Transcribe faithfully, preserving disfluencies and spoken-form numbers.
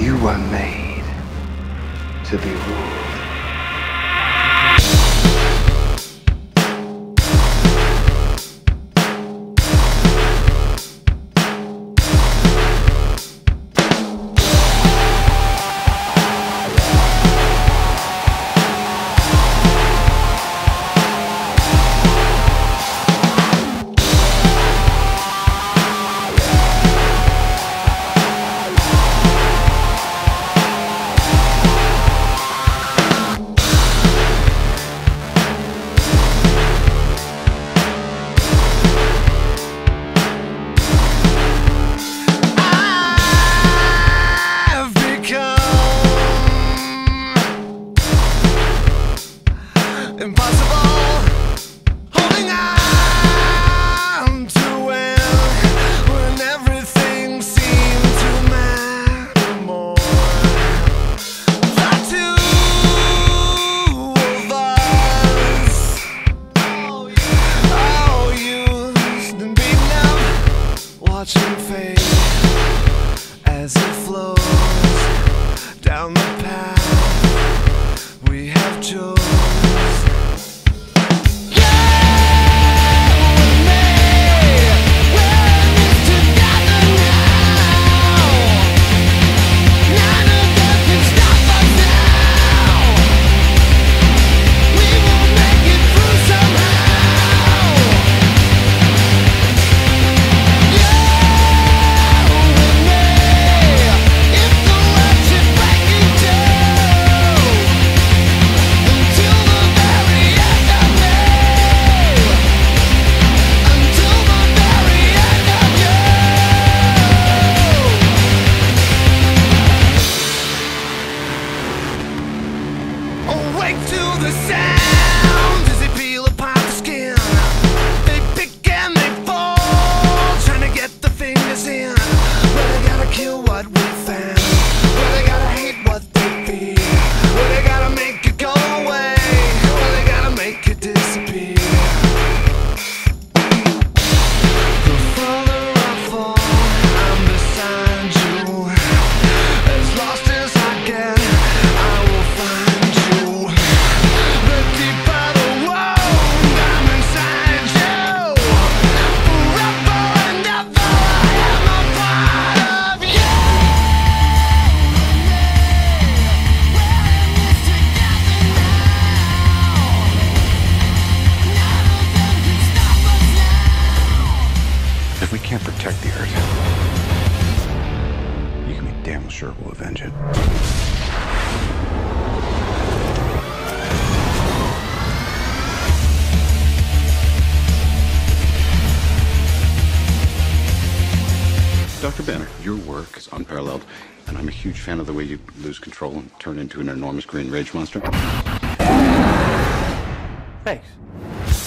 You were made to be ruled. If we can't protect the Earth, you can be damn sure we'll avenge it. Doctor Banner, your work is unparalleled, and I'm a huge fan of the way you lose control and turn into an enormous green rage monster. Thanks.